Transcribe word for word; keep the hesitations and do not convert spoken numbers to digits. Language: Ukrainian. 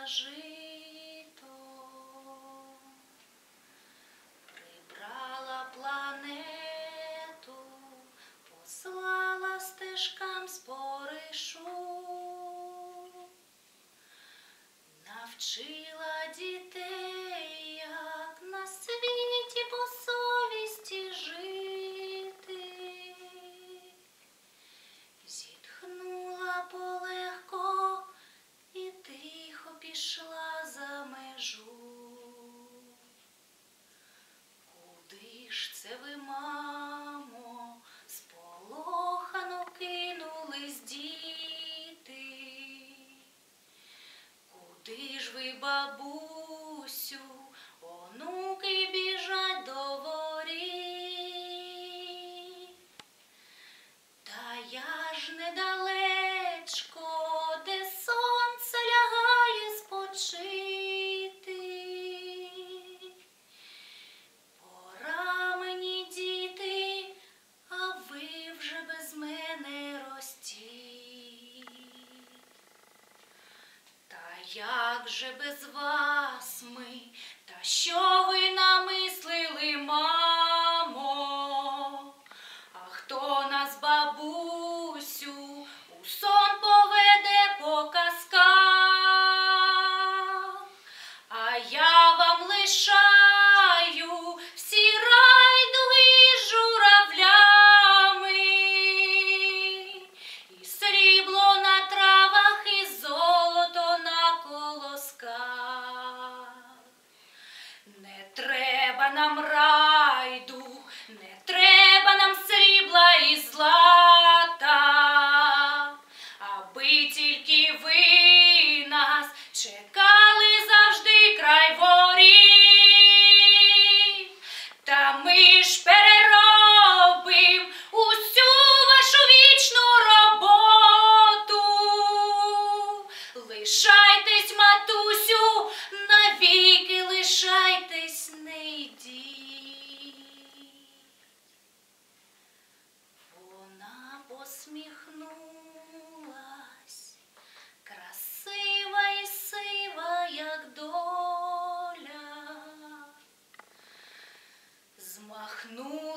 жито, прибрала планету, послала стежкам споришу, навчила дітей, як на світі по совісті жити. Зітхнула полегко і тихо пішла за межу. Куди ж це ви, мамо, сполохано кинулись діти? Куди ж ви, бабусю, онуки біжать до воріт? Та я ж недалечко, де сонце лягає спочити. Пора мені, діти, а ви вже без мене ростіть. Та як же без вас ми, та що ви намислили, мамо? А хто нас, бабусю, у сон поведе по казках? А я вам лишаю всі райдуги з журавлями, і срібло на травах, і золото на колосках. Не треба нам райду, не треба нам срібла і злата, аби тільки ви нас чекали завжди край воріт. Та ми ж переробим усю вашу вічну роботу. Лишайтесь, матусю, навіки лишайтесь, не йдіть. Вона посміхнулась, красива і сива, як доля, змахнула